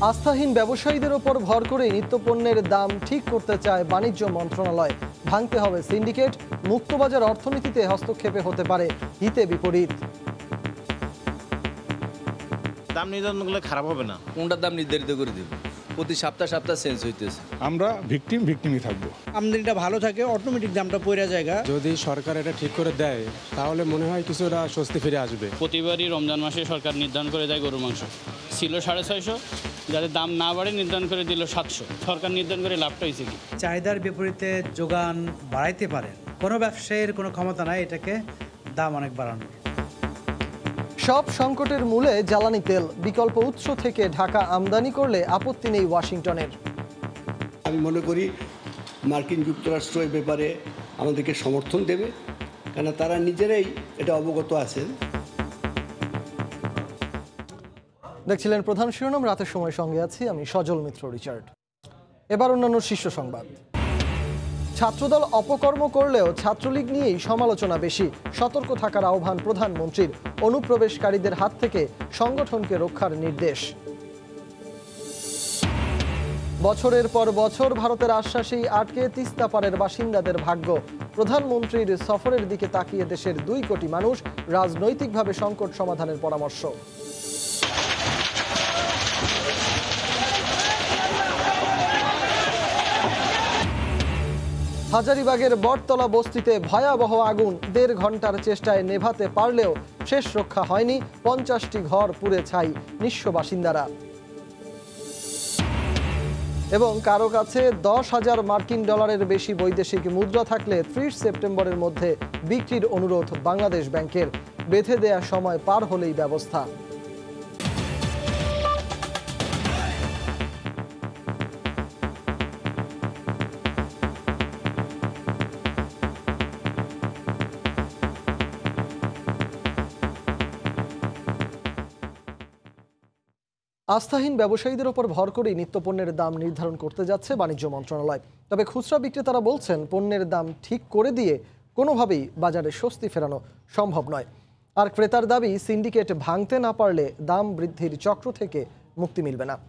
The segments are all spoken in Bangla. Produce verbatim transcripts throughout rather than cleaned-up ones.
আস্থাহীন ব্যবসায়ীদের ওপর ভর করে নিত্যপণ্যের দাম ঠিক করতে চায় বাণিজ্য মন্ত্রণালয়। ভাঙতে হবে সিন্ডিকেট, মুক্তবাজার অর্থনীতিতে হস্তক্ষেপে হতে পারে হিতে বিপরীত। দাম নির্ধারণ করলে খারাপ হবে না, কোনটার দাম নির্ধারিত করে দেব, প্রতি সপ্তাহ সপ্তাহ চেঞ্জ হইতেছে। আমরা ভিকটিম ভিকটিমই থাকবো। আমদানিটা ভালো থাকে, অটোমেটিক দামটা পড়ে জায়গা। যদি সরকার এটা ঠিক করে দেয় তাহলে মনে হয় কিছুটা স্বস্তি ফিরে আসবে। প্রতিবারই রমজান মাসে সরকার নির্ধারণ করে দেয় গরুর মাংস ছিল সাড়ে ছয়শো, যাতে দাম না বাড়ে নির্ধারণ করে দিল সাতশো। সরকার নির্ধারণ করে লাভটা হয়েছে কি? চাহিদার বিপরীতে যোগান বাড়াইতে পারেন, কোনো ব্যবসায়ীর কোনো ক্ষমতা নাই এটাকে দাম অনেক বাড়ানোর। সব সংকটের মূলে জ্বালানি তেল, বিকল্প উৎস থেকে ঢাকা আমদানি করলে আপত্তি নেই ওয়াশিংটনের। আমি মনে করি মার্কিন যুক্তরাষ্ট্র এই ব্যাপারে আমাদেরকে সমর্থন দেবে, কেন তারা নিজেরাই এটা অবগত আছেন। দেখছিলেন প্রধান শিরোনাম, রাতের সময় সঙ্গে আছি আমি সজল মিত্র রিচার্ড। এবার অন্যান্য শীর্ষ সংবাদ। ছাত্রদল অপকর্ম করলেও ছাত্রলীগ নিয়েই সমালোচনা বেশি, সতর্ক থাকার আহ্বান প্রধানমন্ত্রীর। অনুপ্রবেশকারীদের হাত থেকে সংগঠনকে রক্ষার নির্দেশ। বছরের পর বছর ভারতের আশ্বাসেই আটকে তিস্তা পাড়ের বাসিন্দাদের ভাগ্য। প্রধানমন্ত্রীর সফরের দিকে তাকিয়ে দেশের দুই কোটি মানুষ, রাজনৈতিকভাবে সংকট সমাধানের পরামর্শ। হাজারীবাগের বটতলা বস্তিতে ভয়াবহ আগুন, দেড় ঘন্টার চেষ্টায় নেভাতে পারলেও শেষ রক্ষা হয়নি, পঞ্চাশটি ঘর পুড়ে ছাই, নিঃস্ব বাসিন্দারা। এবং কারো কাছে দশ হাজার মার্কিন ডলারের বেশি বৈদেশিক মুদ্রা থাকলে ত্রিশ সেপ্টেম্বরের মধ্যে বিক্রির অনুরোধ বাংলাদেশ ব্যাংকের। বেঁধে দেয়া সময় পার হলেই ব্যবস্থা। আস্থাহীন ব্যবসায়ীদের ওপর ভর করেই নিত্যপণ্যের দাম নির্ধারণ করতে যাচ্ছে বাণিজ্য মন্ত্রণালয়। তবে খুচরা বিক্রেতারা বলছেন পণ্যের দাম ঠিক করে দিয়ে কোনোভাবেই বাজারে স্বস্তি ফেরানো সম্ভব নয়। আর ক্রেতার দাবি, সিন্ডিকেট ভাঙতে না পারলে দাম বৃদ্ধির চক্র থেকে মুক্তি মিলবে না।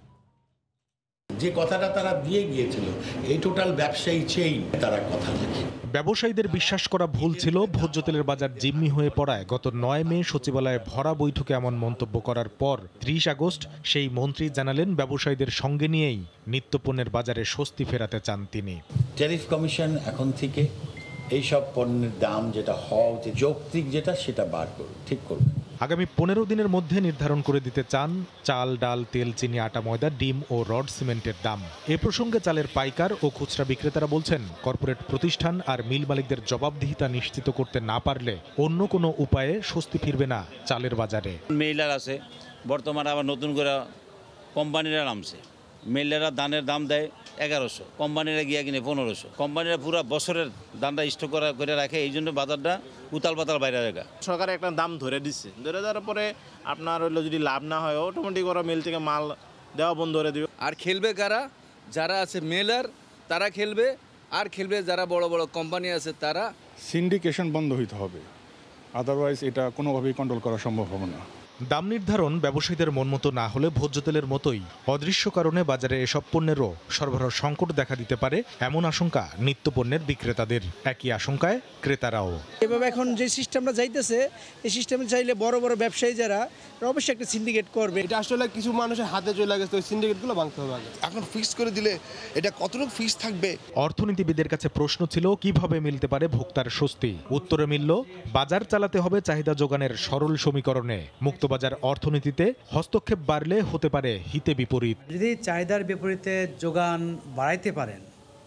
যে কথাটা তারা দিয়ে গিয়েছিল, এই টোটাল ব্যবসায়ী চেইন তারা কথা বলে। ব্যবসায়ীদের বিশ্বাস করা ভুল ছিল। ভোজ্য তেলের বাজার জিম্মি হয়ে পড়ায় গত নয় মে সচিবালয়ে ভরা বৈঠকে এমন মন্তব্য করার পর ত্রিশ আগস্ট সেই মন্ত্রী জানালেন ব্যবসায়ীদের সঙ্গে নিয়েই নিত্যপণ্যের বাজারে স্বস্তি ফেরাতে চান তিনি। ট্যারিফ কমিশন এখন থেকে এইসব পণ্যের দাম যেটা হওয়া উচিত, যৌক্তিক যেটা, সেটা বার করবে, ঠিক করবে। আগামী পনেরো দিনের মধ্যে নির্ধারণ করে দিতে চান চাল, ডাল, তেল, চিনি, আটা, ময়দা, ডিম ও রড সিমেন্টের দাম। এ প্রসঙ্গে চালের পাইকার ও খুচরা বিক্রেতারা বলছেন, কর্পোরেট প্রতিষ্ঠান আর মিল মালিকদের জবাবদিহিতা নিশ্চিত করতে না পারলে অন্য কোনো উপায়ে স্বস্তি ফিরবে না চালের বাজারে। মেইলার আছে, বর্তমানে আবার নতুন করে কোম্পানিরা নামছে। মেইলাররা ধানের দাম দেয় এগারোশো, কোম্পানিরা গিয়া কিনে পনেরোশো। কোম্পানিরা পুরো বছরের দামটা স্টক করা করে রাখে, এই জন্য বাজারটা উতাল পাতাল বাইরে রাখা। সরকার একটা দাম ধরে দিচ্ছে, ধরে দেওয়ার পরে আপনার হইলো যদি লাভ না হয় অটোমেটিক ওরা মিল থেকে মাল দেওয়া বন্ধ করে দিবে। আর খেলবে কারা? যারা আছে মেলার তারা খেলবে, আর খেলবে যারা বড় বড় কোম্পানি আছে তারা। সিন্ডিকেশন বন্ধ হইতে হবে, আদারওয়াইজ এটা কোনোভাবেই কন্ট্রোল করা সম্ভব হবে না। দাম নির্ধারণ ব্যবসায়ীদের মন মতো না হলে ভোজ্য তেলের মতোই অদৃশ্য কারণে বাজারে এসব পণ্যেরও সরবরাহ সংকট দেখা দিতে পারে, এমন আশঙ্কা নিত্যপণ্যের বিক্রেতাদের। একই আশঙ্কায় ক্রেতারাও। এভাবে এখন যে সিস্টেমটা যাইতেছে, এই সিস্টেমে চাইলে বড় বড় ব্যবসায়ী যারা, অবশ্যই একটা সিন্ডিকেট করবে। এটা আসলে কিছু মানুষের হাতে চলে গেছে, ওই সিন্ডিকেটগুলো ভাঙতে হবে আগে। এখন ফিক্স করে দিলে এটা কতটুকু ফিক্স থাকবে? অর্থনীতিবিদের কাছে প্রশ্ন ছিল কিভাবে মিলতে পারে ভোক্তার স্বস্তি। উত্তরে মিলল, বাজার চালাতে হবে চাহিদা যোগানের সরল সমীকরণে। মুক্ত বাজার অর্থনীতিতে হস্তক্ষেপ বাড়লে হতে পারে হিতে বিপরীত। যদি চাহিদার বিপরীতে যোগান বাড়াইতে পারেন,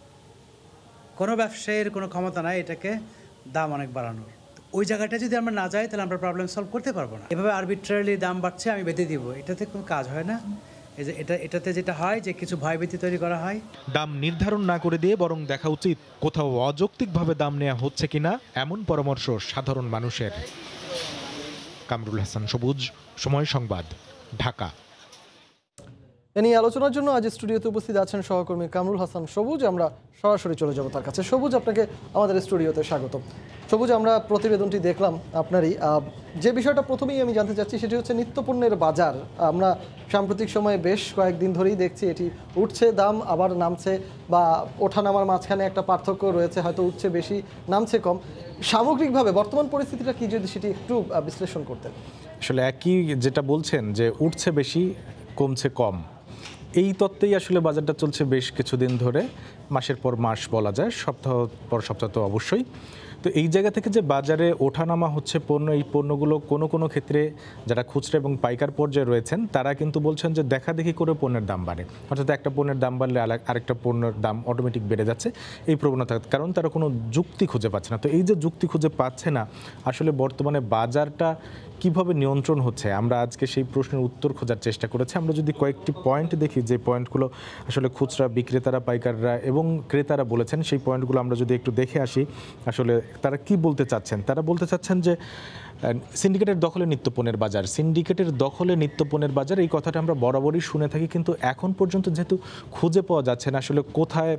কোনো ব্যবসায়ীর কোনো ক্ষমতা নাই এটাকে দাম অনেক বাড়ানোর। ওই জায়গাটা যদি আমরা না যাই তাহলে আমরা প্রবলেম সলভ করতে পারবো না। এভাবে আরবিট্রারিলি দাম বাড়ছে আমি বেঁধে দিব, এটাতে কোনো কাজ হয় না। এই যে এটা এটাতে যেটা হয় যে কিছু ভয়ভীতি তৈরি করা হয়। দাম নির্ধারণ না করে দিয়ে বরং দেখা উচিত কোথাও অযৌক্তিকভাবে দাম নেওয়া হচ্ছে কিনা, এমন পরামর্শ সাধারণ মানুষের। কামরুল হাসান সবুজ, সময় সংবাদ, ঢাকা। এ নিয়ে আলোচনার জন্য আজ স্টুডিওতে উপস্থিত আছেন সহকর্মী কামরুল হাসান সবুজ। আমরা সরাসরি চলে যাব তার কাছে। সবুজ, আপনাকে আমাদের স্টুডিওতে স্বাগত। সবুজ, আমরা প্রতিবেদনটি দেখলাম আপনারই। যে বিষয়টা প্রথমেই আমি জানতে চাচ্ছি সেটি হচ্ছে নিত্যপণ্যের বাজার। আমরা সাম্প্রতিক সময়ে বেশ কয়েকদিন ধরেই দেখছি এটি উঠছে দাম, আবার নামছে, বা ওঠানামার মাঝখানে একটা পার্থক্য রয়েছে, হয়তো উঠছে বেশি নামছে কম। সামগ্রিকভাবে বর্তমান পরিস্থিতিটা কি, যদি সেটি একটু বিশ্লেষণ করতেন। আসলে একই যেটা বলছেন যে উঠছে বেশি কমছে কম, এই তত্ত্বেই আসলে বাজারটা চলছে বেশ কিছুদিন ধরে, মাসের পর মাস বলা যায়, সপ্তাহ পর সপ্তাহ তো অবশ্যই। তো এই জায়গা থেকে যে বাজারে ওঠানামা হচ্ছে পণ্য, এই পণ্যগুলো কোনো কোনো ক্ষেত্রে যারা খুচরা এবং পাইকার পর্যায়ে রয়েছেন তারা কিন্তু বলছেন যে দেখা দেখি করে পণ্যের দাম বাড়ে, অর্থাৎ একটা পণ্যের দাম বাড়লে আরেকটা পণ্যের দাম অটোমেটিক বেড়ে যাচ্ছে, এই প্রবণতা, কারণ তারা কোনো যুক্তি খুঁজে পাচ্ছে না। তো এই যে যুক্তি খুঁজে পাচ্ছে না, আসলে বর্তমানে বাজারটা কিভাবে নিয়ন্ত্রণ হচ্ছে, আমরা আজকে সেই প্রশ্নের উত্তর খোঁজার চেষ্টা করেছি। আমরা যদি কয়েকটি পয়েন্ট দেখি, যে পয়েন্টগুলো আসলে খুচরা বিক্রেতারা, পাইকাররা এবং ক্রেতারা বলেছেন, সেই পয়েন্টগুলো আমরা যদি একটু দেখে আসি, আসলে তারা কি বলতে চাচ্ছেন। তারা বলতে চাচ্ছেন যে সিন্ডিকেটের দখলে নিত্যপণ্যের বাজার, সিন্ডিকেটের দখলে নিত্যপণ্যের বাজার, এই কথাটা আমরা বরাবরই শুনে থাকি, কিন্তু এখন পর্যন্ত যেহেতু খুঁজে পাওয়া যাচ্ছে না আসলে কোথায়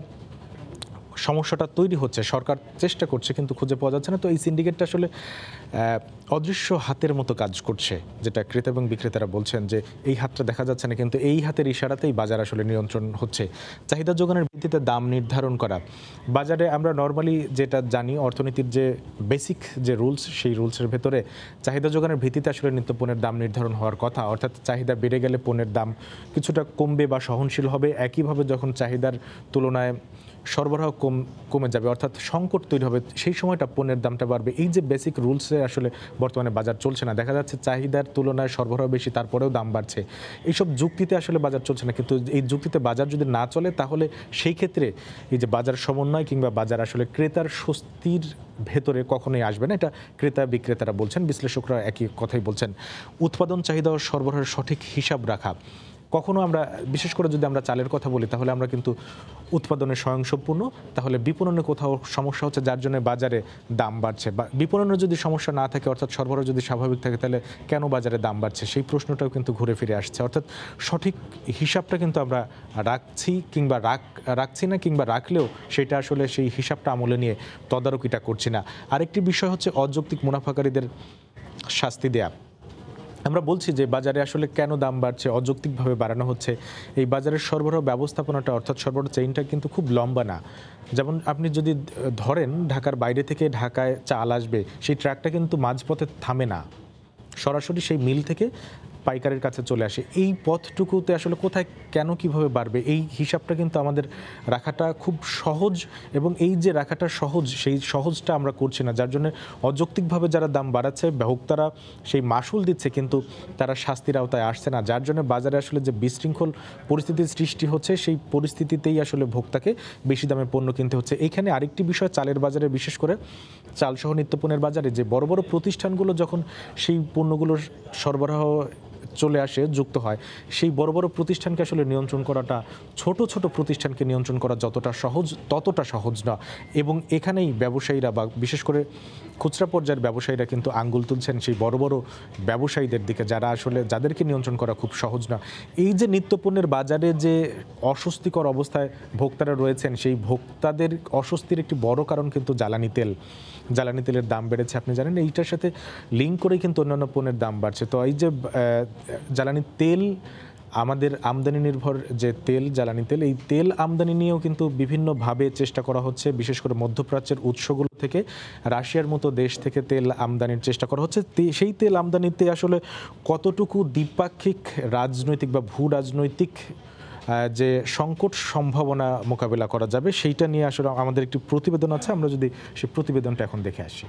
সমস্যাটা তৈরি হচ্ছে, সরকার চেষ্টা করছে কিন্তু খুঁজে পাওয়া যাচ্ছে না। তো এই সিন্ডিকেটটা আসলে অদৃশ্য হাতের মতো কাজ করছে, যেটা ক্রেতা এবং বিক্রেতারা বলছেন যে এই হাতটা দেখা যাচ্ছে না, কিন্তু এই হাতের ইশারাতেই বাজার আসলে নিয়ন্ত্রণ হচ্ছে। চাহিদা যোগানের ভিত্তিতে দাম নির্ধারণ করা, বাজারে আমরা নর্মালি যেটা জানি অর্থনীতির যে বেসিক যে রুলস, সেই রুলসের ভেতরে চাহিদা যোগানের ভিত্তিতে আসলে নিত্যপণ্যের দাম নির্ধারণ হওয়ার কথা, অর্থাৎ চাহিদা বেড়ে গেলে পণ্যের দাম কিছুটা কমবে বা সহনশীল হবে, একইভাবে যখন চাহিদার তুলনায় সরবরাহ কম কমে যাবে, অর্থাৎ সংকট তৈরি হবে, সেই সময়টা পণ্যের দামটা বাড়বে। এই যে বেসিক রুলসে আসলে বর্তমানে বাজার চলছে না, দেখা যাচ্ছে চাহিদার তুলনায় সরবরাহ বেশি, তারপরেও দাম বাড়ছে। এইসব যুক্তিতে আসলে বাজার চলছে না, কিন্তু এই যুক্তিতে বাজার যদি না চলে তাহলে সেই ক্ষেত্রে এই যে বাজার সমন্বয় কিংবা বাজার আসলে ক্রেতার স্বস্তির ভেতরে কখনোই আসবে না, এটা ক্রেতা বিক্রেতারা বলছেন, বিশ্লেষকরা একই কথাই বলছেন। উৎপাদন চাহিদা ও সরবরাহের সঠিক হিসাব রাখা, কখনো আমরা বিশেষ করে যদি আমরা চালের কথা বলি তাহলে আমরা কিন্তু উৎপাদনে স্বয়ংসম্পূর্ণ, তাহলে বিপণনে কোথাও সমস্যা হচ্ছে যার জন্য বাজারে দাম বাড়ছে, বা বিপণনের যদি সমস্যা না থাকে অর্থাৎ সরবরাহ যদি স্বাভাবিক থাকে তাহলে কেন বাজারে দাম বাড়ছে, সেই প্রশ্নটাও কিন্তু ঘুরে ফিরে আসছে। অর্থাৎ সঠিক হিসাবটা কিন্তু আমরা রাখছি কিংবা রাখ রাখছি না কিংবা রাখলেও সেটা আসলে সেই হিসাবটা আমলে নিয়ে তদারকিটা করছি না। আরেকটি বিষয় হচ্ছে অযৌক্তিক মুনাফাকারীদের শাস্তি দেয়া। আমরা বলছি যে বাজারে আসলে কেন দাম বাড়ছে, অযৌক্তিকভাবে বাড়ানো হচ্ছে। এই বাজারের সরবরাহ ব্যবস্থাপনাটা অর্থাৎ সরবরাহ চেইনটা কিন্তু খুব লম্বা না। যেমন আপনি যদি ধরেন ঢাকার বাইরে থেকে ঢাকায় চাল আসবে, সেই ট্রাকটা কিন্তু মাঝপথে থামে না, সরাসরি সেই মিল থেকে পাইকারের কাছে চলে আসে। এই পথটুকুতে আসলে কোথায় কেন কিভাবে বাড়বে, এই হিসাবটা কিন্তু আমাদের রাখাটা খুব সহজ, এবং এই যে রাখাটা সহজ সেই সহজটা আমরা করছি না, যার জন্য অযৌক্তিকভাবে যারা দাম বাড়াচ্ছে ভোক্তারা সেই মাসুল দিচ্ছে কিন্তু তারা শাস্তির আওতায় আসছে না, যার জন্য বাজারে আসলে যে বিশৃঙ্খল পরিস্থিতির সৃষ্টি হচ্ছে সেই পরিস্থিতিতেই আসলে ভোক্তাকে বেশি দামে পণ্য কিনতে হচ্ছে। এইখানে আরেকটি বিষয়, চালের বাজারে বিশেষ করে চালসহ নিত্যপণ্যের বাজারে যে বড় বড় প্রতিষ্ঠানগুলো যখন সেই পণ্যগুলোর সরবরাহ চলে আসে, যুক্ত হয়, সেই বড় বড় প্রতিষ্ঠানকে আসলে নিয়ন্ত্রণ করাটা ছোট ছোট প্রতিষ্ঠানকে নিয়ন্ত্রণ করা যতটা সহজ ততটা সহজ না, এবং এখানেই ব্যবসায়ীরা বা বিশেষ করে খুচরা পর্যায়ের ব্যবসায়ীরা কিন্তু আঙ্গুল তুলছেন সেই বড় বড় ব্যবসায়ীদের দিকে, যারা আসলে যাদেরকে নিয়ন্ত্রণ করা খুব সহজ না। এই যে নিত্যপণ্যের বাজারে যে অস্বস্তিকর অবস্থায় ভোক্তারা রয়েছেন, সেই ভোক্তাদের অস্বস্তির একটি বড় কারণ কিন্তু জ্বালানি তেল। জ্বালানি তেলের দাম বেড়েছে, আপনি জানেন, এইটার সাথে লিঙ্ক করেই কিন্তু অন্যান্য পণ্যের দাম বাড়ছে। তো এই যে জ্বালানি তেল, আমাদের আমদানি নির্ভর যে তেল, জ্বালানি তেল, এই তেল আমদানি নিয়েও কিন্তু বিভিন্নভাবে চেষ্টা করা হচ্ছে, বিশেষ করে মধ্যপ্রাচ্যের উৎসগুলো থেকে, রাশিয়ার মতো দেশ থেকে তেল আমদানির চেষ্টা করা হচ্ছে। সেই তেল আমদানিতে আসলে কতটুকু দ্বিপাক্ষিক রাজনৈতিক বা ভূ রাজনৈতিক যে সংকট সম্ভাবনা মোকাবেলা করা যাবে, সেইটা নিয়ে আসলে আমাদের একটি প্রতিবেদন আছে, আমরা যদি সেই প্রতিবেদনটা এখন দেখে আসি।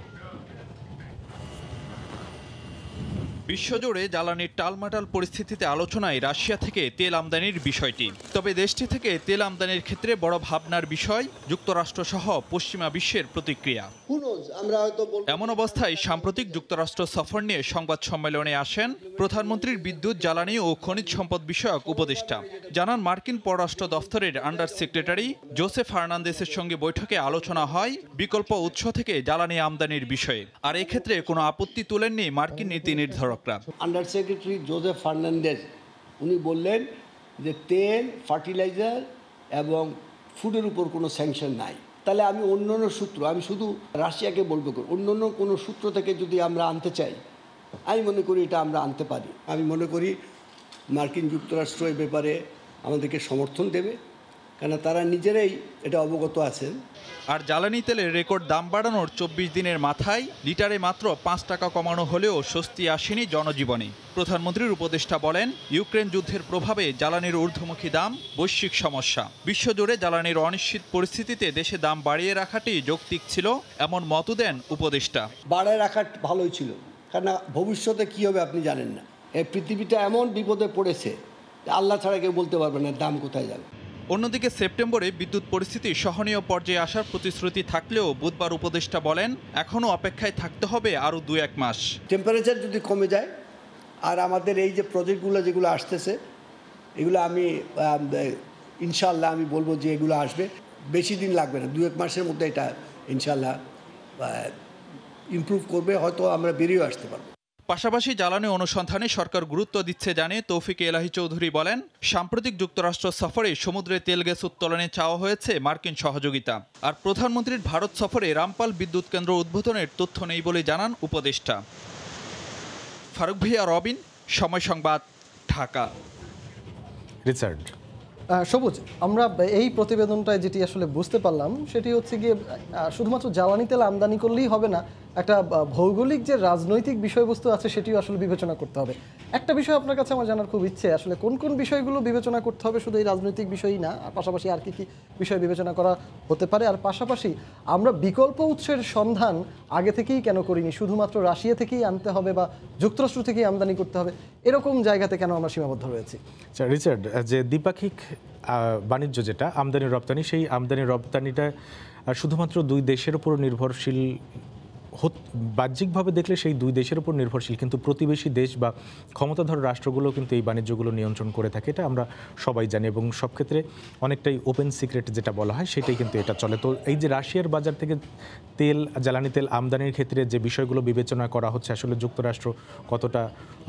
বিশ্বজুড়ে জ্বালানির টালমাটাল পরিস্থিতিতে আলোচনায় রাশিয়া থেকে তেল আমদানির বিষয়টি। তবে দেশটি থেকে তেল আমদানির ক্ষেত্রে বড় ভাবনার বিষয় যুক্তরাষ্ট্র সহ পশ্চিমা বিশ্বের প্রতিক্রিয়া। এমন অবস্থায় সাম্প্রতিক যুক্তরাষ্ট্র সফর নিয়ে সংবাদ সম্মেলনে আসেন প্রধানমন্ত্রীর বিদ্যুৎ, জ্বালানি ও খনিজ সম্পদ বিষয়ক উপদেষ্টা। জানান, মার্কিন পররাষ্ট্র দফতরের আন্ডার সেক্রেটারি জোসেফ ফার্নান্দেসের সঙ্গে বৈঠকে আলোচনা হয় বিকল্প উৎস থেকে জ্বালানি আমদানির বিষয়ে, আর এক্ষেত্রে কোনো আপত্তি তুলেননি মার্কিন নীতি নির্ধারক। আন্ডার সেক্রেটারি জোসেফ ফার্নান্দেস উনি বললেন যে তেল, ফার্টিলাইজার এবং ফুডের উপর কোনো স্যাংশন নাই, তাহলে আমি অন্য অন্য সূত্র, আমি শুধু রাশিয়াকে বলবো, অন্য অন্য কোনো সূত্র থেকে যদি আমরা আনতে চাই, আমি মনে করি এটা আমরা আনতে পারি। আমি মনে করি মার্কিন যুক্তরাষ্ট্র এ ব্যাপারে আমাদেরকে সমর্থন দেবে, কেন তারা নিজেরাই এটা অবগত আছেন। আর জ্বালানি তেলের রেকর্ড দাম বাড়ানোর চব্বিশ দিনের মাথায় লিটারে মাত্র পাঁচ টাকা কমানো হলেও স্বস্তি আসেনি জনজীবনে। প্রধানমন্ত্রীর উপদেষ্টা বলেন, ইউক্রেন যুদ্ধের প্রভাবে জ্বালানির ঊর্ধ্বমুখী দাম বৈশ্বিক সমস্যা। বিশ্বজুড়ে জ্বালানির অনিশ্চিত পরিস্থিতিতে দেশে দাম বাড়িয়ে রাখাটি যৌক্তিক ছিল, এমন মত দেন উপদেষ্টা। বাড়ায় রাখা ভালোই ছিল, কারণ ভবিষ্যতে কী হবে আপনি জানেন না। এই পৃথিবীটা এমন বিপদে পড়েছে, আল্লাহ ছাড়া কেউ বলতে পারবে না দাম কোথায় যাবে। অন্যদিকে সেপ্টেম্বরে বিদ্যুৎ পরিস্থিতি সহনীয় পর্যায়ে আসার প্রতিশ্রুতি থাকলেও বুধবার উপদেষ্টা বলেন, এখনও অপেক্ষায় থাকতে হবে আরও দু এক মাস। টেম্পারেচার যদি কমে যায় আর আমাদের এই যে প্রজেক্টগুলো যেগুলো আসতেছে, এগুলো আমি ইনশাল্লাহ আমি বলবো যে এগুলো আসবে, বেশি দিন লাগবে না, দু এক মাসের মধ্যে এটা ইনশাল্লাহ ইমপ্রুভ করবে, হয়তো আমরা বেরিয়ে আসতে পারবো। পাশাপাশি জ্বালানি অনুসন্ধানে সরকার গুরুত্ব দিচ্ছে জানে তৌফিক এলাহি চৌধুরী বলেন, সাম্প্রতিক যুক্তরাষ্ট্র সফরে সমুদ্রে তেল গ্যাস উত্তোলনে চাওয়া হয়েছে মার্কিন সহযোগিতা। আর প্রধানমন্ত্রীর ভারত সফরে রামপাল বিদ্যুৎ কেন্দ্র উদ্বোধনের তথ্য নেই বলে জানান উপদেষ্টা। ফারুক ভিয়া, রবিন, সময় সংবাদ, ঢাকা। রিচার্ড সবুজ, আমরা এই প্রতিবেদনটায় যেটি আসলে বুঝতে পারলাম সেটি হচ্ছে গিয়ে শুধুমাত্র জ্বালানি তেল আমদানি করলেই হবে না, একটা ভৌগোলিক যে রাজনৈতিক বিষয়বস্তু আছে সেটিও আসলে বিবেচনা করতে হবে। একটা বিষয় আপনার কাছে আমার জানার খুব ইচ্ছে, আসলে কোন কোন বিষয়গুলো বিবেচনা করতে হবে, শুধু এই রাজনৈতিক বিষয়ই না, আর পাশাপাশি আর কি কি বিষয় বিবেচনা করা হতে পারে, আর পাশাপাশি আমরা বিকল্প উৎসের সন্ধান আগে থেকেই কেন করিনি, শুধুমাত্র রাশিয়া থেকেই আনতে হবে বা যুক্তরাষ্ট্র থেকেই আমদানি করতে হবে, এরকম জায়গাতে কেন আমরা সীমাবদ্ধ রয়েছি? আচ্ছা রিচার্ড, যে দ্বিপাক্ষিক বাণিজ্য যেটা আমদানি রপ্তানি, সেই আমদানি রপ্তানিটা শুধুমাত্র দুই দেশের উপর নির্ভরশীল, বাহ্যিকভাবে দেখলে সেই দুই দেশের উপর নির্ভরশীল, কিন্তু প্রতিবেশী দেশ বা ক্ষমতাধর রাষ্ট্রগুলো কিন্তু এই বাণিজ্যগুলো নিয়ন্ত্রণ করে থাকে, এটা আমরা সবাই জানি, এবং সব ক্ষেত্রে অনেকটাই ওপেন সিক্রেট যেটা বলা হয় সেটাই কিন্তু এটা চলে। তো এই যে রাশিয়ার বাজার থেকে তেল, জ্বালানি তেল আমদানির ক্ষেত্রে যে বিষয়গুলো বিবেচনা করা হচ্ছে, আসলে যুক্তরাষ্ট্র কতটা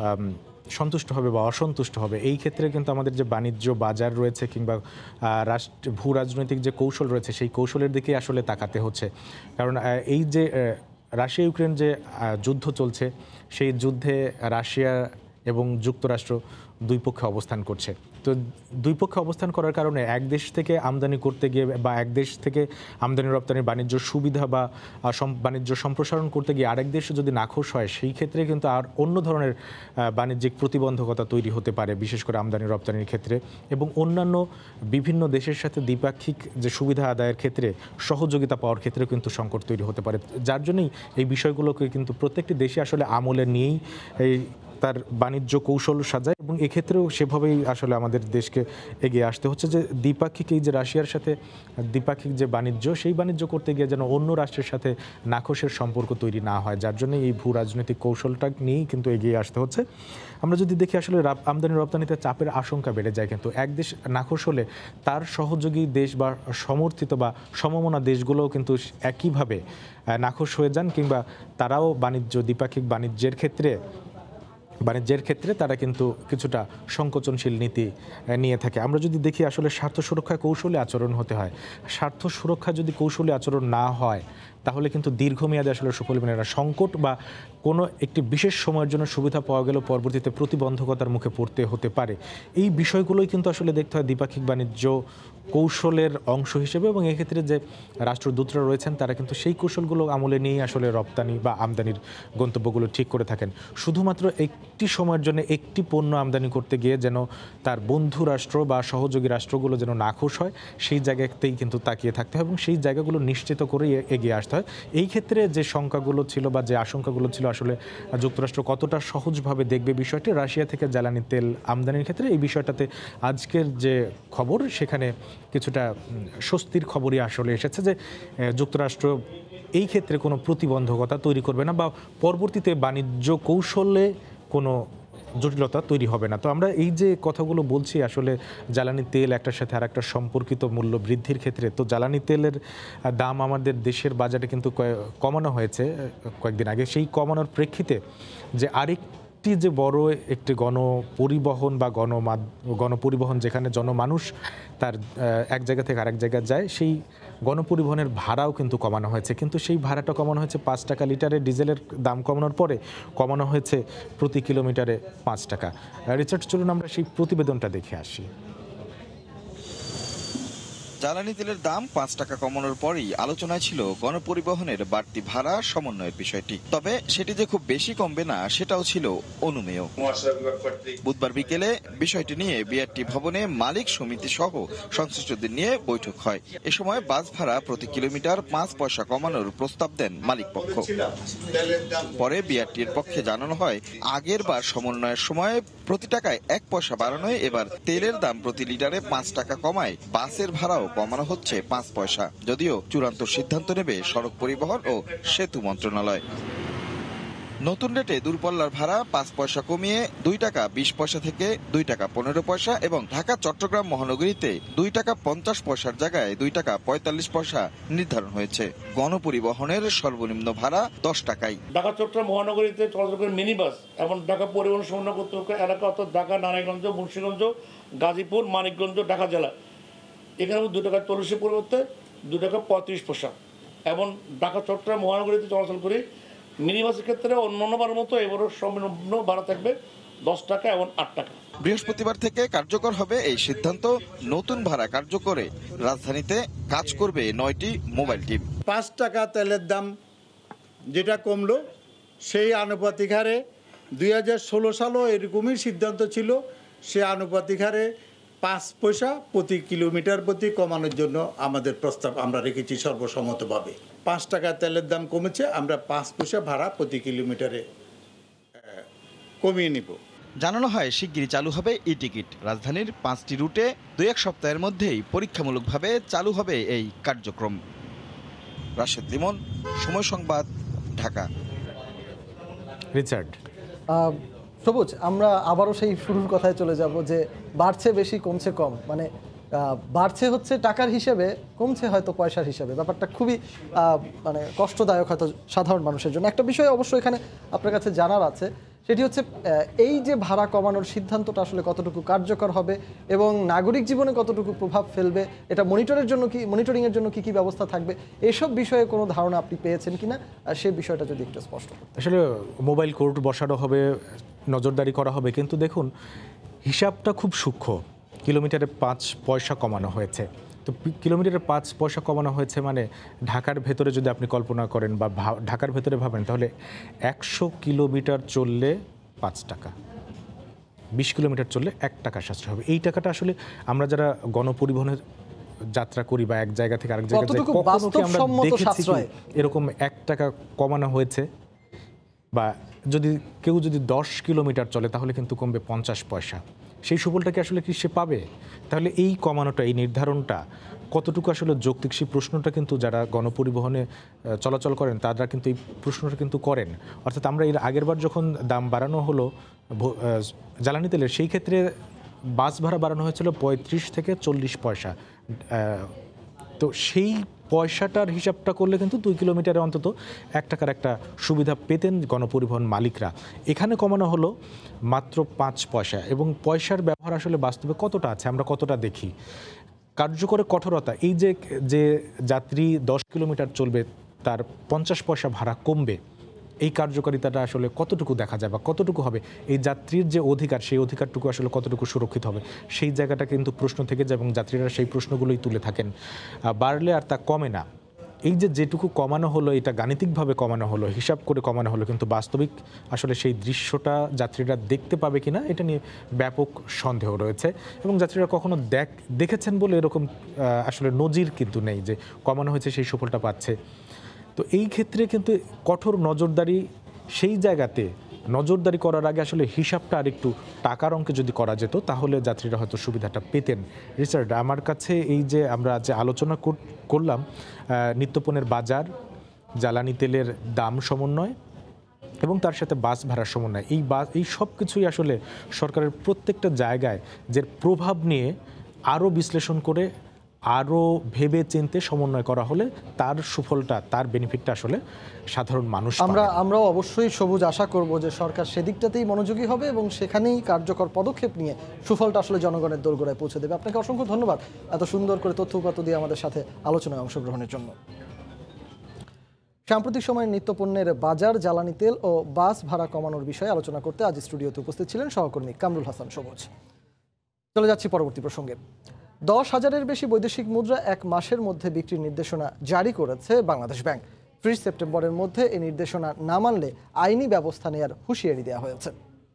সন্তুষ্ট হবে বা অসন্তুষ্ট হবে, এই ক্ষেত্রে কিন্তু আমাদের যে বাণিজ্য বাজার রয়েছে কিংবা রাষ্ট্র ভূ রাজনৈতিক যে কৌশল রয়েছে সেই কৌশলের দিকে আসলে তাকাতে হচ্ছে। কারণ এই যে রাশিয়া ইউক্রেন যে যুদ্ধ চলছে, সেই যুদ্ধে রাশিয়া এবং যুক্তরাষ্ট্র দুই পক্ষে অবস্থান করছে। তো দুই পক্ষে অবস্থান করার কারণে এক দেশ থেকে আমদানি করতে গিয়ে বা এক দেশ থেকে আমদানি রপ্তানির বাণিজ্য সুবিধা বা বাণিজ্য সম্প্রসারণ করতে গিয়ে আরেক দেশে যদি নাখোশ হয়, সেই ক্ষেত্রে কিন্তু আর অন্য ধরনের বাণিজ্যিক প্রতিবন্ধকতা তৈরি হতে পারে, বিশেষ করে আমদানি রপ্তানির ক্ষেত্রে, এবং অন্যান্য বিভিন্ন দেশের সাথে দ্বিপাক্ষিক যে সুবিধা আদায়ের ক্ষেত্রে সহযোগিতা পাওয়ার ক্ষেত্রে কিন্তু সংকট তৈরি হতে পারে। যার জন্যই এই বিষয়গুলোকে কিন্তু প্রত্যেকটি দেশে আসলে আমলে নিয়েই এই তার বাণিজ্য কৌশল সাজায়, এবং এক্ষেত্রেও সেভাবেই আসলে আমাদের দেশকে এগিয়ে আসতে হচ্ছে যে দ্বিপাক্ষিক এই যে রাশিয়ার সাথে দ্বিপাক্ষিক যে বাণিজ্য, সেই বাণিজ্য করতে গিয়ে যেন অন্য রাষ্ট্রের সাথে নাখোশের সম্পর্ক তৈরি না হয়, যার জন্য এই ভূ রাজনৈতিক কৌশলটা নিয়েই কিন্তু এগিয়ে আসতে হচ্ছে। আমরা যদি দেখি আসলে আমদানি রপ্তানিতে চাপের আশঙ্কা বেড়ে যায়, কিন্তু এক দেশ নাখোশ হলে তার সহযোগী দেশ বা সমর্থিত বা সমমনা দেশগুলোও কিন্তু একইভাবে নাখোশ হয়ে যান, কিংবা তারাও বাণিজ্য দ্বিপাক্ষিক বাণিজ্যের ক্ষেত্রে বাণিজ্যের ক্ষেত্রে তারা কিন্তু কিছুটা সংকোচনশীল নীতি নিয়ে থাকে। আমরা যদি দেখি আসলে স্বার্থ সুরক্ষা কৌশলে আচরণ হতে হয়, স্বার্থ সুরক্ষা যদি কৌশলে আচরণ না হয় তাহলে কিন্তু দীর্ঘমেয়াদে আসলে সুফল মেলে না। সংকট বা কোনো একটি বিশেষ সময়ের জন্য সুবিধা পাওয়া গেলেও পরবর্তীতে প্রতিবন্ধকতার মুখে পড়তে হতে পারে। এই বিষয়গুলোই কিন্তু আসলে দেখতে হয় দ্বিপাক্ষিক বাণিজ্য কৌশলের অংশ হিসেবে, এবং এক্ষেত্রে যে রাষ্ট্রদূতরা রয়েছেন তারা কিন্তু সেই কৌশলগুলো আমলে নিয়েই আসলে রপ্তানি বা আমদানির গন্তব্যগুলো ঠিক করে থাকেন। শুধুমাত্র একটি সময়ের জন্য একটি পণ্য আমদানি করতে গিয়ে যেন তার বন্ধু রাষ্ট্র বা সহযোগী রাষ্ট্রগুলো যেন নাখোশ হয়, সেই জায়গাতেই কিন্তু তাকিয়ে থাকতে হয় এবং সেই জায়গাগুলো নিশ্চিত করেই এগিয়ে আসতে হয়। এই ক্ষেত্রে যে শঙ্কাগুলো ছিল বা যে আশঙ্কাগুলো ছিল, আসলে যুক্তরাষ্ট্র কতটা সহজভাবে দেখবে বিষয়টি রাশিয়া থেকে জ্বালানি তেল আমদানির ক্ষেত্রে, এই বিষয়টাতে আজকের যে খবর সেখানে কিছুটা স্বস্তির খবরই আসলে এসেছে যে যুক্তরাষ্ট্র এই ক্ষেত্রে কোনো প্রতিবন্ধকতা তৈরি করবে না বা পরবর্তীতে বাণিজ্য কৌশলে কোনো জটিলতা তৈরি হবে না। তো আমরা এই যে কথাগুলো বলছি, আসলে জ্বালানি তেল একটার সাথে আর একটা সম্পর্কিত মূল্য বৃদ্ধির ক্ষেত্রে, তো জ্বালানি তেলের দাম আমাদের দেশের বাজারে কিন্তু কমানো হয়েছে কয়েকদিন আগে। সেই কমানোর প্রেক্ষিতে যে আরেক একটি যে বড় একটি গণপরিবহন বা গণমাধ গণপরিবহন যেখানে জনমানুষ তার এক জায়গা থেকে আরেক জায়গায় যায়, সেই গণপরিবহনের ভাড়াও কিন্তু কমানো হয়েছে, কিন্তু সেই ভাড়াটা কমানো হয়েছে পাঁচ টাকা লিটারে, ডিজেলের দাম কমানোর পরে কমানো হয়েছে প্রতি কিলোমিটারে পাঁচ টাকা। রিচার্ড, চলুন আমরা সেই প্রতিবেদনটা দেখে আসি। জ্বালানি তেলের দাম পাঁচ টাকা কমানোর পরই আলোচনায় ছিল গণপরিবহনের বাড়তি ভাড়া সমন্বয়ের বিষয়টি। তবে সেটি যে খুব বেশি কমবে না সেটাও ছিল অনুমেয়। বুধবার বিকেলে বিষয়টি নিয়ে বিআরটি ভবনে মালিক সমিতি সহ সংশ্লিষ্টদের নিয়ে বৈঠক হয়। এ সময় বাস ভাড়া প্রতি কিলোমিটার পাঁচ পয়সা কমানোর প্রস্তাব দেন মালিক পক্ষ। পরে বিআরটির পক্ষে জানানো হয়, আগের বার সমন্বয়ের সময় প্রতি টাকায় এক পয়সা বাড়ানোয় এবার তেলের দাম প্রতি লিটারে পাঁচ টাকা কমায় বাসের ভাড়াও কমানো হচ্ছে পাঁচ পয়সা, যদিও চূড়ান্ত সিদ্ধান্ত নেবে সড়ক পরিবহন ও সেতু মন্ত্রণালয়। নতুন রেটে দূরপাল্লার ভাড়া পাঁচ পয়সা কমিয়ে দুই টাকা বিশ পয়সা থেকে দুই টাকা পনেরো পয়সা এবং ঢাকা চট্টগ্রাম মহানগরীতে দুই টাকা পঞ্চাশ পয়সার জায়গায় দুই টাকা পঁয়তাল্লিশ পয়সা নির্ধারণ হয়েছে। গণপরিবহনের সর্বনিম্ন ভাড়া দশ টাকায়। ঢাকা চট্টগ্রাম মহানগরীতে চলাচল করে মিনি বাস এবং ঢাকা পরিবহন সমন্বয় কর্তৃপক্ষ এলাকা অর্থাৎ ঢাকা, নারায়ণগঞ্জ, মুন্সিগঞ্জ, গাজীপুর, মানিকগঞ্জ, ঢাকা জেলা, এখানে দুই টাকা চল্লিশের পরিবর্তে দুই টাকা পঁয়ত্রিশ পয়সা এবং ঢাকা চট্টগ্রাম মহানগরীতে চলাচল করি মিনি বাসের ক্ষেত্রে অন্যান্যবারের মতো এবারও সর্বনিম্ন ভাড়া থাকবে দশ টাকা এবং আট টাকা। বৃহস্পতিবার থেকে কার্যকর হবে এই সিদ্ধান্ত। নতুন ভাড়া কার্যকরে রাজধানীতে কাজ করবে নয়টি মোবাইল টিম। পাঁচ টাকা তেলের দাম যেটা কমলো সেই আনুপাতিক হারে দুই হাজার ষোলো সালও এরকমই সিদ্ধান্ত ছিল, সে আনুপাতিক হারে পাঁচ পয়সা প্রতি কিলোমিটার প্রতি কমানোর জন্য আমাদের প্রস্তাব আমরা রেখেছি সর্বসম্মতভাবে। পাঁচ টাকা তেলের দাম কমেছে, আমরা পাঁচ পয়সা ভাড়া প্রতি কিলোমিটারে কমিয়ে নিব। জানানো হয় শিগগিরই চালু হবে ই টিকিট। রাজধানীর পাঁচটি রুটে দুই এক সপ্তাহের মধ্যেই পরীক্ষামূলকভাবে চালু হবে এই কার্যক্রম। রাশেদ লিমন, সময় সংবাদ, ঢাকা। রিচার্ড, সবুজ, আমরা আবারও সেই শুরুর কথায় চলে যাব যে বাড়ছে বেশি কমছে কম, মানে বাড়ছে হচ্ছে টাকার হিসেবে, কমছে হয়তো পয়সার হিসেবে। ব্যাপারটা খুবই মানে কষ্টদায়ক হয়তো সাধারণ মানুষের জন্য। একটা বিষয় অবশ্যই এখানে আপনার কাছে জানার আছে, সেটি হচ্ছে এই যে ভাড়া কমানোর সিদ্ধান্তটা আসলে কতটুকু কার্যকর হবে এবং নাগরিক জীবনে কতটুকু প্রভাব ফেলবে, এটা মনিটরের জন্য কি মনিটরিংয়ের জন্য কি কি ব্যবস্থা থাকবে, এসব বিষয়ে কোনো ধারণা আপনি পেয়েছেন কিনা, সেই বিষয়টা যদি একটু স্পষ্ট করুন। আসলে মোবাইল কোর্ট বসানো হবে, নজরদারি করা হবে, কিন্তু দেখুন হিসাবটা খুব সূক্ষ্ম। কিলোমিটারে পাঁচ পয়সা কমানো হয়েছে, তো কিলোমিটারে পাঁচ পয়সা কমানো হয়েছে মানে ঢাকার ভেতরে যদি আপনি কল্পনা করেন বা ঢাকার ভেতরে ভাবেন, তাহলে একশো কিলোমিটার চললে পাঁচ টাকা, বিশ কিলোমিটার চললে এক টাকা সাশ্রয় হবে। এই টাকাটা আসলে আমরা যারা গণপরিবহনের যাত্রা করি বা এক জায়গা থেকে আরেক জায়গায় যাই, কখনো কি আমরা দেখেছি এরকম এক টাকা কমানো হয়েছে? বা যদি কেউ যদি দশ কিলোমিটার চলে তাহলে কিন্তু কমবে পঞ্চাশ পয়সা। সেই সুফলটাকে আসলে কি সে পাবে? তাহলে এই কমানোটা, এই নির্ধারণটা কতটুকু আসলে যৌক্তিক, সেই প্রশ্নটা কিন্তু যারা গণপরিবহনে চলাচল করেন তারা কিন্তু এই প্রশ্নটা কিন্তু করেন। অর্থাৎ আমরা এর আগের বার যখন দাম বাড়ানো হলো জ্বালানি তেলের, সেই ক্ষেত্রে বাস ভাড়া বাড়ানো হয়েছিল পঁয়ত্রিশ থেকে চল্লিশ পয়সা। তো সেই পয়সাটার হিসাবটা করলে কিন্তু দুই কিলোমিটারে অন্তত এক টাকার একটা সুবিধা পেতেন গণপরিবহন মালিকরা। এখানে কমানো হলো মাত্র পাঁচ পয়সা, এবং পয়সার ব্যবহার আসলে বাস্তবে কতটা আছে, আমরা কতটা দেখি। কার্যকরে কঠোরতা, এই যে যে যাত্রী দশ কিলোমিটার চলবে তার পঞ্চাশ পয়সা ভাড়া কমবে, এই কার্যকারিতাটা আসলে কতটুকু দেখা যায় বা কতটুকু হবে, এই যাত্রীর যে অধিকার সেই অধিকারটুকু আসলে কতটুকু সুরক্ষিত হবে, সেই জায়গাটা কিন্তু প্রশ্ন থেকে যায় এবং যাত্রীরা সেই প্রশ্নগুলোই তুলে থাকেন। বাড়লে আর তা কমে না। এই যে যেটুকু কমানো হলো, এটা গাণিতিকভাবে কমানো হলো, হিসাব করে কমানো হলো, কিন্তু বাস্তবিক আসলে সেই দৃশ্যটা যাত্রীরা দেখতে পাবে কিনা এটা নিয়ে ব্যাপক সন্দেহ রয়েছে। এবং যাত্রীরা কখনো দেখ দেখেছেন বলে এরকম আসলে নজির কিন্তু নেই যে কমানো হয়েছে সেই সুফলটা পাচ্ছে। তো এই ক্ষেত্রে কিন্তু কঠোর নজরদারি, সেই জায়গাতে নজরদারি করার আগে আসলে হিসাবটা আর একটু টাকার অঙ্কে যদি করা যেত তাহলে যাত্রীরা হয়তো সুবিধাটা পেতেন। রিচার্ড, আমার কাছে এই যে আমরা যে আলোচনা করলাম নিত্যপণ্যের বাজার, জ্বালানি তেলের দাম সমন্বয় এবং তার সাথে বাস ভাড়ার সমন্বয়, এই বাস এই সব কিছুই আসলে সরকারের প্রত্যেকটা জায়গায় যে প্রভাব নিয়ে আরও বিশ্লেষণ করে আরও ভেবে চিন্তে সমন্বয় করা হলে তার সুফলটা, তার বেনিফিটটা আসলে সাধারণ মানুষ আমরা আমরাও অবশ্যই সবুজ আশা করব যে সরকার সেদিকটাতেই মনোযোগী হবে এবং সেখানেই কার্যকর পদক্ষেপ নিয়ে সুফলটা আসলে জনগণের দোরগোড়ায় পৌঁছে দেবে। আপনাকে অসংখ্য ধন্যবাদ এত সুন্দর করে তথ্য উপাত্ত দিয়ে আমাদের সাথে আলোচনায় অংশগ্রহণের জন্য। সাম্প্রতিক সময়ে নিত্যপণ্যের বাজার, জ্বালানি তেল ও বাস ভাড়া কমানোর বিষয়ে আলোচনা করতে আজ স্টুডিওতে উপস্থিত ছিলেন সহকর্মী কামরুল হাসান সবুজ। চলে যাচ্ছি পরবর্তী প্রসঙ্গে। দশ হাজারের বেশি বৈদেশিক মুদ্রা এক মাসের মধ্যে বিক্রির নির্দেশনা জারি করেছে বাংলাদেশ ব্যাংক। ত্রিশ সেপ্টেম্বরের মধ্যে এই নির্দেশনা না মানলে আইনি ব্যবস্থা নেওয়ার হুঁশিয়ারি দেওয়া হয়েছে।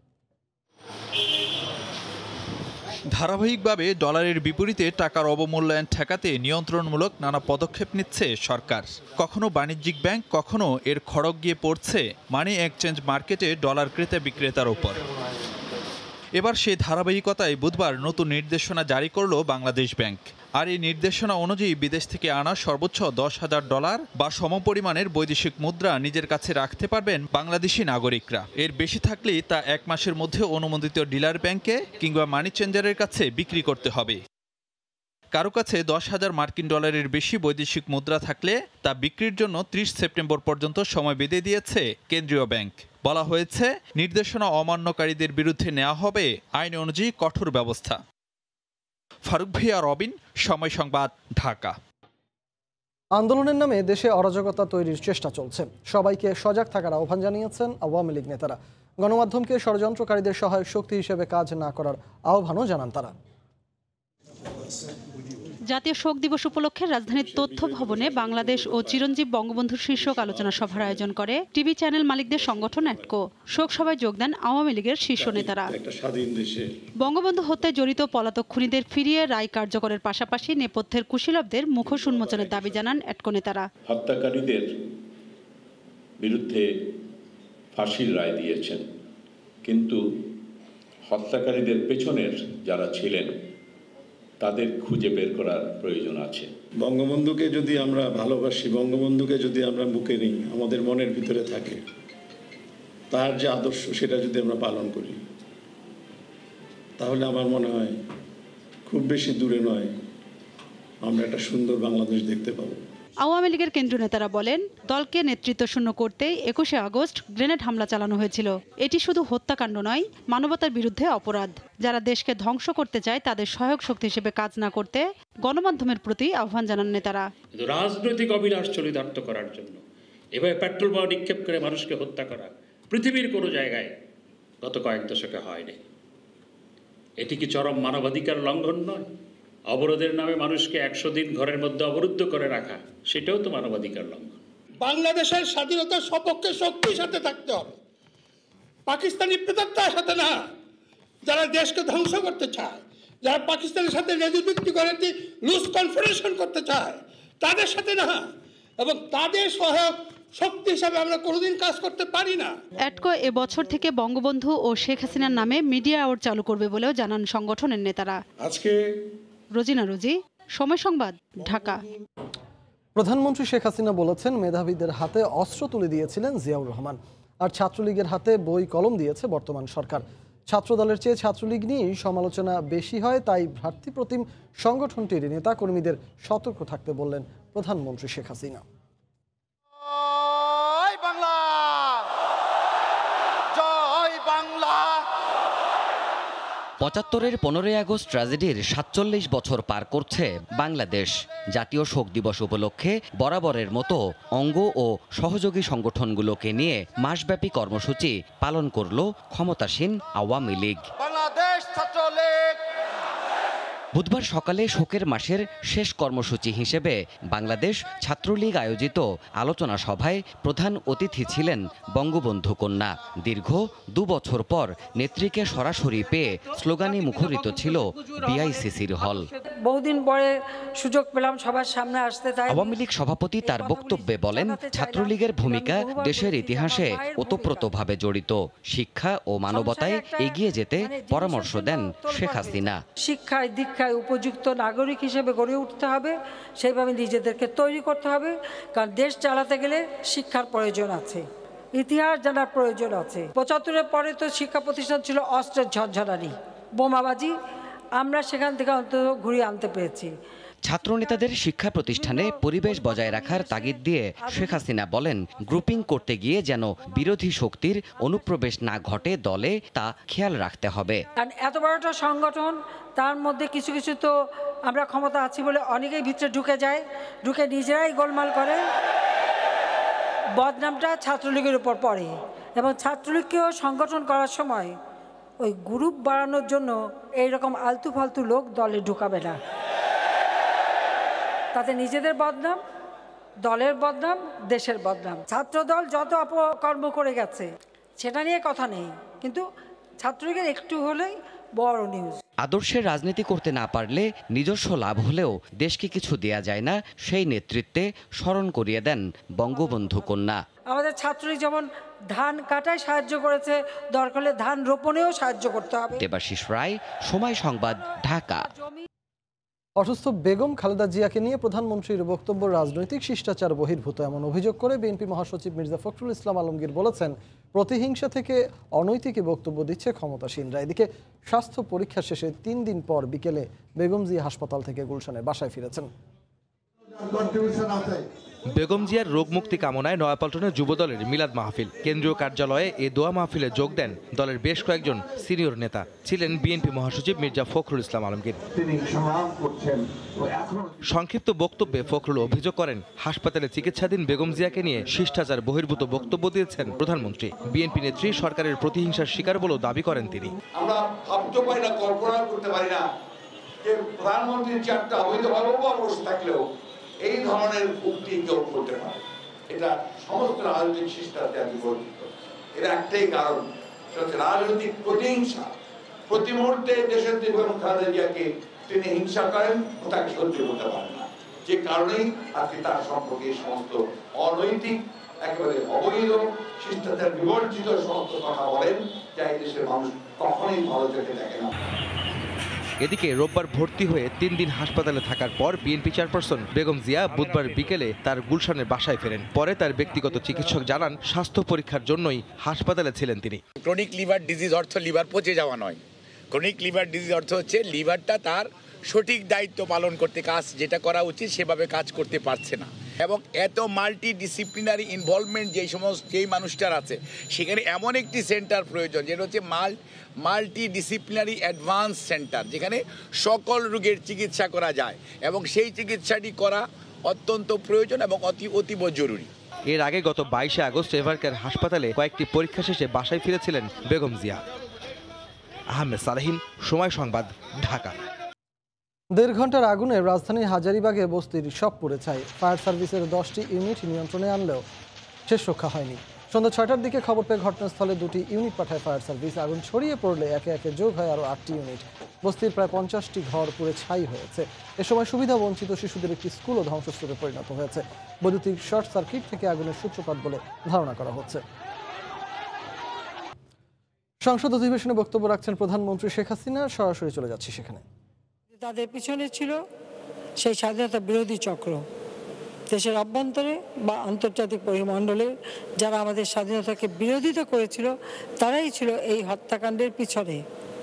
ধারাবাহিকভাবে ডলারের বিপরীতে টাকার অবমূল্যায়ন ঠেকাতে নিয়ন্ত্রণমূলক নানা পদক্ষেপ নিচ্ছে সরকার। কখনো বাণিজ্যিক ব্যাংক, কখনো এর খড়গ গিয়ে পড়ছে মানি এক্সচেঞ্জ মার্কেটে ডলার ক্রেতা বিক্রেতার ওপর। এবার সেই ধারাবাহিকতায় বুধবার নতুন নির্দেশনা জারি করল বাংলাদেশ ব্যাংক। আর এই নির্দেশনা অনুযায়ী বিদেশ থেকে আনা সর্বোচ্চ দশ হাজার ডলার বা সমপরিমাণের বৈদেশিক মুদ্রা নিজের কাছে রাখতে পারবেন বাংলাদেশি নাগরিকরা। এর বেশি থাকলেই তা এক মাসের মধ্যে অনুমোদিত ডিলার ব্যাংকে কিংবা মানি চেঞ্জারের কাছে বিক্রি করতে হবে। কারো কাছে দশ হাজার মার্কিন ডলারের বেশি বৈদেশিক মুদ্রা থাকলে তা বিক্রির জন্য ত্রিশ সেপ্টেম্বর পর্যন্ত সময় বেঁধে দিয়েছে কেন্দ্রীয় ব্যাংক। বলা হয়েছে, নির্দেশনা অমান্যকারীদের বিরুদ্ধে নেওয়া হবে আইন অনুযায়ী কঠোর ব্যবস্থা। ফারুক ভিয়া, রবিন, সময় সংবাদ, ঢাকা। আন্দোলনের নামে দেশে অরাজকতা তৈরির চেষ্টা চলছে, সবাইকে সজাগ থাকার আহ্বান জানিয়েছেন আওয়ামী লীগ নেতারা। গণমাধ্যমকে ষড়যন্ত্রকারীদের সহায়ক শক্তি হিসেবে কাজ না করার আহ্বানও জানান তারা। জাতীয় শোক দিবস উপলক্ষে রাজধানীর তথ্য ভবনে বাংলাদেশ ও চিরঞ্জীব বঙ্গবন্ধুর শীর্ষক আলোচনা সভার আয়োজন করে টিভি চ্যানেল মালিকদের সংগঠন অ্যাটকো। শোক সভায় যোগ দেন আওয়ামী লীগের শীর্ষ নেতারা। বঙ্গবন্ধু হত্যায় জড়িত পলাতক খুনিদের ফিরিয়ে রায় কার্যকরের পাশাপাশি নেপথ্যের কুশীলবদের মুখোশ উন্মোচনের দাবি জানান অ্যাটকো নেতারা। হত্যাকারীদের বিরুদ্ধে ফাঁসির রায় দিয়েছেন, কিন্তু হত্যাকারীদের পেছনের যারা ছিলেন তাদের খুঁজে বের করার প্রয়োজন আছে। বঙ্গবন্ধুকে যদি আমরা ভালোবাসি, বঙ্গবন্ধুকে যদি আমরা বুকে নিই, আমাদের মনের ভিতরে থাকে, তার যে আদর্শ সেটা যদি আমরা পালন করি, তাহলে আমার মনে হয় খুব বেশি দূরে নয় আমরা একটা সুন্দর বাংলাদেশ দেখতে পাবো। আওয়ামী লীগের কেন্দ্রীয় নেতারা বলেন, দলকে নেতৃত্ব শূন্য করতেই একুশে আগস্ট গ্রেনেড হামলা চালানো হয়েছিল। এটি শুধু হত্যাকাণ্ড নয়, মানবতার বিরুদ্ধে অপরাধ। যারা দেশকে ধ্বংস করতে চায় তাদের সহায়ক শক্তি হিসেবে কাজ না করতে গণমাধ্যমের প্রতি আহ্বান জানান নেতারা। রাজনৈতিক অভিলাষ চরিতার্থ করার জন্য এভাবে পেট্রোল বোমা নিক্ষেপ করে মানুষকে হত্যা করা পৃথিবীর কোনো জায়গায় গত কয়েক দশকে হয়নি। এটি কি চরম মানবাধিকার লঙ্ঘন নয়? অবরোধের নামে মানুষকে একশো দিন ঘরের মধ্যে অবরুদ্ধ করে রাখা, সেটাও তো মানবাধিকার লঙ্ঘন। বাংলাদেশের স্বাধীনতার সপক্ষে শক্তির সাথে থাকতে হবে, পাকিস্তানি প্রেতাত্মার সাথে না। যারা দেশকে ধ্বংস করতে চায়, যারা পাকিস্তানের সাথে রেজুভিক্তি করে লুজ কনফেডারেশন করতে চায়, তাদের সাথে না, এবং তাদের সহায়ক শক্তি হিসাবে আমরা কোনোদিন কাজ করতে পারি না। অ্যাটকো এবছর থেকে বঙ্গবন্ধু ও শেখ হাসিনার নামে মিডিয়া আওয়ার্ড চালু করবে বলেও জানান সংগঠনের নেতারা। আজকে রোজিনা রোজি, সময় সংবাদ, ঢাকা। প্রধানমন্ত্রী শেখ হাসিনা বলেছেন, মেধাবীদের হাতে অস্ত্র তুলে দিয়েছিলেন জিয়াউর রহমান, আর ছাত্রলীগের হাতে বই কলম দিয়েছে বর্তমান সরকার। ছাত্রদলের চেয়ে ছাত্রলীগ নিয়েই সমালোচনা বেশি হয়, তাই ভ্রাতৃপ্রতিম সংগঠনটির নেতা কর্মীদের সতর্ক থাকতে বললেন প্রধানমন্ত্রী শেখ হাসিনা। পঁচাত্তরের পনেরোই আগস্ট ট্র্যাজেডির সাতচল্লিশ বছর পার করছে বাংলাদেশ। জাতীয় শোক দিবস উপলক্ষে বরাবরের মতো অঙ্গ ও সহযোগী সংগঠনগুলোকে নিয়ে মাসব্যাপী কর্মসূচি পালন করল ক্ষমতাসীন আওয়ামী লীগ। বুধবার সকালে শোকের মাসের শেষ কর্মসূচি হিসেবে বাংলাদেশ ছাত্রলীগ আয়োজিত আলোচনা সভায় প্রধান অতিথি ছিলেন বঙ্গবন্ধু কন্যা। দীর্ঘ দু বছর পর নেত্রীকে সরাসরি পেয়ে স্লোগানে মুখরিত ছিল বিআইসিসির হল। বহুদিন পরে সুযোগ পেলাম সবার সামনে আসতে। তাই আওয়ামী লীগ সভাপতি তার বক্তব্যে বলেন, ছাত্রলীগের ভূমিকা দেশের ইতিহাসে ওতপ্রোতভাবে জড়িত। শিক্ষা ও মানবতায় এগিয়ে যেতে পরামর্শ দেন শেখ হাসিনা। শিক্ষায় দীক্ষায় উপযুক্ত নাগরিক হিসেবে গড়ে উঠতে হবে, সেইভাবে নিজেদেরকে তৈরি করতে হবে, কারণ দেশ চালাতে গেলে শিক্ষার প্রয়োজন আছে, ইতিহাস জানার প্রয়োজন আছে। পঁচাত্তরের পরে তো শিক্ষা প্রতিষ্ঠান ছিল অস্ত্রের ঝনঝনানি, বোমাবাজি, আমরা সেখান থেকে অন্তত ঘুরিয়ে আনতে পেরেছি। ছাত্রনেতাদের শিক্ষা প্রতিষ্ঠানে পরিবেশ বজায় রাখার তাগিদ দিয়ে শেখ হাসিনা বলেন, গ্রুপিং করতে গিয়ে যেন বিরোধী শক্তির অনুপ্রবেশ না ঘটে দলে, তা খেয়াল রাখতে হবে। কারণ এত বড় একটা সংগঠন, তার মধ্যে কিছু কিছু তো আমরা ক্ষমতা আছি বলে অনেকেই ভিতরে ঢুকে যায়, ঢুকে নিজেরাই গোলমাল করে, বদনামটা ছাত্রলীগের উপর পড়ে। এবং ছাত্রলীগকেও সংগঠন করার সময় ওই গ্রুপ বাড়ানোর জন্য এইরকম আলতু ফালতু লোক দলে ঢুকাবে না। তাতে নিজেদের বদনাম, দলের বদনাম, দেশের বদনাম। ছাত্রদল যত অপকর্ম করে গেছে সেটা নিয়ে কথা নেই, কিন্তু ছাত্রলীগের একটু হলেই বড় নিউজ। আদর্শের রাজনীতি করতে না পারলে নিজস্ব লাভ হলেও দেশকে কিছু দেয়া যায় না, সেই নেতৃত্বে স্মরণ করিয়ে দেন বঙ্গবন্ধু কন্যা। আমাদের ছাত্রলীগ যেমন ধান কাটায় সাহায্য করেছে, দরকার হলে ধান রোপণেও সাহায্য করতে হবে। দেবাশিস রায়, সময় সংবাদ, ঢাকা। অসুস্থ বেগম খালেদা জিয়াকে নিয়ে প্রধানমন্ত্রীর বক্তব্য রাজনৈতিক শিষ্টাচার বহির্ভূত এমন অভিযোগ করে বিএনপি মহাসচিব মির্জা ফখরুল ইসলাম আলমগীর বলেছেন, প্রতিহিংসা থেকে অনৈতিক বক্তব্য দিচ্ছে ক্ষমতাসীনরা। এদিকে স্বাস্থ্য পরীক্ষা শেষে তিন দিন পর বিকেলে বেগম জিয়া হাসপাতাল থেকে গুলশানে বাসায় ফিরেছেন। বেগম জিয়ার রোগ মুক্তি কামনায় নয়াপল্টনের যুবদলের মিলাদ মাহফিল। কেন্দ্রীয় কার্যালয়ে এ দোয়া মাহফিলে যোগ দেন দলের বেশ কয়েকজন সিনিয়র নেতা। ছিলেন বিএনপি মহাসচিব মির্জা ফখরুল ইসলাম আলমগীর। সংক্ষিপ্ত বক্তব্যে ফখরুল অভিযোগ করেন, হাসপাতালে চিকিৎসাধীন বেগম জিয়াকে নিয়ে শিষ্টাচার বহির্ভূত বক্তব্য দিয়েছেন প্রধানমন্ত্রী। বিএনপি নেত্রী সরকারের প্রতিহিংসার শিকার বলেও দাবি করেন তিনি। আমরা ভাবতে পারি না, কল্পনা করতে পারি না যে প্রধানমন্ত্রীর চারটা অবৈধভাবে বসে থাকলেও এই ধরনের উক্তি কেউ করতে পারে। এটা সমস্ত রাজনৈতিক শিষ্টাচার বিবর্জিত। এর একটাই কারণ, সেটা হচ্ছে রাজনৈতিক প্রতিহিংসা। প্রতি মুহূর্তে দেশের বেগম খালেদা জিয়াকে তিনি হিংসা করেন ও তাকে সহ্য করতে পারেন না, যে কারণেই আজকে তার সম্পর্কে সমস্ত অনৈতিক, একেবারে অবৈধ, শিষ্টাচার বিবর্জিত সমস্ত কথা বলেন, যা এই দেশের মানুষ কখনোই ভালো চোখে দেখে না। এদিকে রোববার ভর্তি হয়ে তিন দিন হাসপাতালে থাকার পর বিএনপি চেয়ারপারসন বেগম জিয়া বুধবার বিকেলে তার গুলশানের বাসায় ফেরেন। পরে তার ব্যক্তিগত চিকিৎসক জানান, স্বাস্থ্য পরীক্ষার জন্যই হাসপাতালে ছিলেন তিনি। ক্রনিক লিভার ডিজিজ অর্থ লিভার পচে যাওয়া নয়। ক্রনিক লিভার ডিজিজ অর্থ হচ্ছে লিভারটা তার সঠিক দায়িত্ব পালন করতে, কাজ যেটা করা উচিত সেভাবে কাজ করতে পারছে না। এবং এত মাল্টি ডিসিপ্লিনারি ইনভলভমেন্ট যেই সমস্ত যেই মানুষটার আছে, সেখানে এমন একটি সেন্টার প্রয়োজন যেটা হচ্ছে মাল মাল্টি ডিসিপ্লিনারি অ্যাডভান্স সেন্টার, যেখানে সকল রোগের চিকিৎসা করা যায় এবং সেই চিকিৎসাটি করা অত্যন্ত প্রয়োজন এবং অতি অতীব জরুরি। এর আগে গত বাইশে আগস্ট এভারকেয়ার হাসপাতালে কয়েকটি পরীক্ষা শেষে বাসায় ফিরেছিলেন বেগম জিয়া। আহমেদ সালেহিন, সময় সংবাদ, ঢাকা। দেড় ঘন্টার আগুনে রাজধানীর হাজারীবাগে বস্তির সব পুড়ে ছাই। ফায়ার সার্ভিসের দশটি ইউনিট নিয়ন্ত্রণে আনলেও শেষ রক্ষা হয়নি। সন্ধ্যা ছয়টার দিকে খবর পেয়ে ঘটনাস্থলে দুটি ইউনিট পাঠায় ফায়ার সার্ভিস। আগুন ছড়িয়ে পড়লে একে একে যোগ হয় আরও আটটি ইউনিট। বস্তির প্রায় পঞ্চাশটি ঘর পুড়ে ছাই হয়েছে। এ সময় সুবিধা বঞ্চিত শিশুদের একটি স্কুলও ধ্বংসস্তূপে পরিণত হয়েছে। বৈদ্যুতিক শর্ট সার্কিট থেকে আগুনের সূত্রপাত বলে ধারণা করা হচ্ছে। সংসদ অধিবেশনে বক্তব্য রাখছেন প্রধানমন্ত্রী শেখ হাসিনা। সরাসরি চলে যাচ্ছি সেখানে। তাদের পিছনে ছিল সেই স্বাধীনতা বিরোধী চক্র, দেশের অভ্যন্তরে বা আন্তর্জাতিক পরিমণ্ডলে যারা আমাদের স্বাধীনতাকে বিরোধিতা করেছিল, তারাই ছিল এই হত্যাকাণ্ডের পিছনে।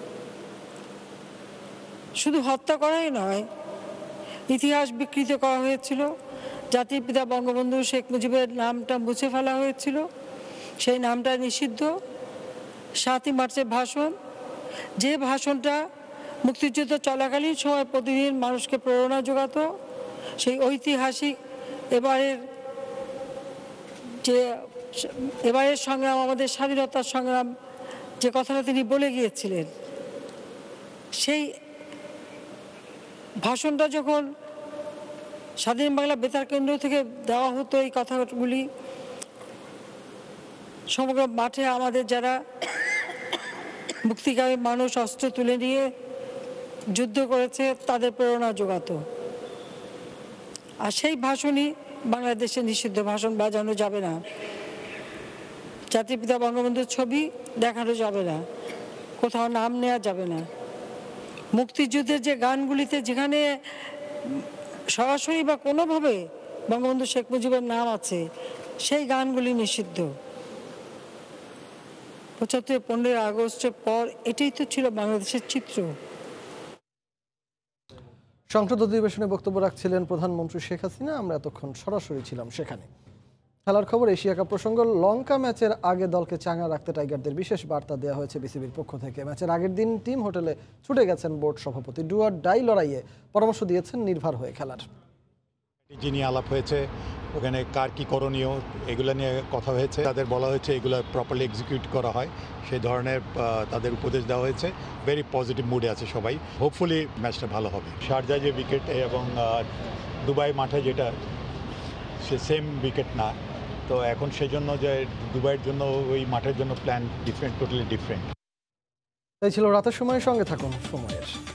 শুধু হত্যা করাই নয়, ইতিহাস বিকৃত করা হয়েছিল। জাতির পিতা বঙ্গবন্ধু শেখ মুজিবের নামটা মুছে ফেলা হয়েছিল, সেই নামটা নিষিদ্ধ। সাতই মার্চের ভাষণ, যে ভাষণটা মুক্তিযুদ্ধ চলাকালীন সময় প্রতিদিন মানুষকে প্রেরণা যোগাতো, সেই ঐতিহাসিক এবারের যে এবারের সংগ্রাম, আমাদের স্বাধীনতার সংগ্রাম, যে কথাটা তিনি বলে গিয়েছিলেন, সেই ভাষণটা যখন স্বাধীন বাংলা বেতার কেন্দ্র থেকে দেওয়া হতো, এই কথাগুলি সমগ্র মাঠে আমাদের যারা মুক্তিকামী মানুষ অস্ত্র তুলে নিয়ে যুদ্ধ করেছে তাদের প্রেরণা যোগাতো। আর সেই ভাষণই বাংলাদেশে নিষিদ্ধ ভাষণ, বাজানো যাবে না। জাতির পিতা বঙ্গবন্ধুর ছবি দেখানো যাবে না, কোথাও নাম নেওয়া যাবে না। মুক্তিযুদ্ধের যে গানগুলিতে যেখানে সরাসরি বা কোনোভাবে বঙ্গবন্ধু শেখ মুজিবের নাম আছে, সেই গানগুলি নিষিদ্ধ। পঁচাত্তর পনেরোই আগস্টের পর এটাই তো ছিল বাংলাদেশের চিত্র। সংসদ অধিবেশনে বক্তব্য রাখছিলেন প্রধানমন্ত্রী শেখ হাসিনা। আমরা এতক্ষণ সরাসরি ছিলাম সেখানে। খেলার খবর, এশিয়া কাপ প্রসঙ্গ। লঙ্কা ম্যাচের আগে দলকে চাঙা রাখতে টাইগারদের বিশেষ বার্তা দেওয়া হয়েছে বিসিবির পক্ষ থেকে। ম্যাচের আগের দিন টিম হোটেলে ছুটে গেছেন বোর্ড সভাপতি। ডু অর ডাই লড়াইয়ে পরামর্শ দিয়েছেন নির্ভর হয়ে খেলার। যিনি আলাপ হয়েছে, ওখানে কার কি করণীয় এগুলো নিয়ে কথা হয়েছে। তাদের বলা হয়েছে এগুলো প্রপারলি এক্সিকিউট করা হয়, সেই ধরনের তাদের উপদেশ দেওয়া হয়েছে। ভেরি পজিটিভ মুডে আছে সবাই। হোপফুলি ম্যাচটা ভালো হবে। শারজায় যে উইকেট এবং দুবাই মাঠে যেটা, সে সেম উইকেট না, তো এখন সেই জন্য যে দুবাইয়ের জন্য ওই মাঠের জন্য প্ল্যান ডিফারেন্ট, টোটালি ডিফারেন্ট। তাই ছিল রাতের সময়ের সঙ্গে থাকুন সময়ের।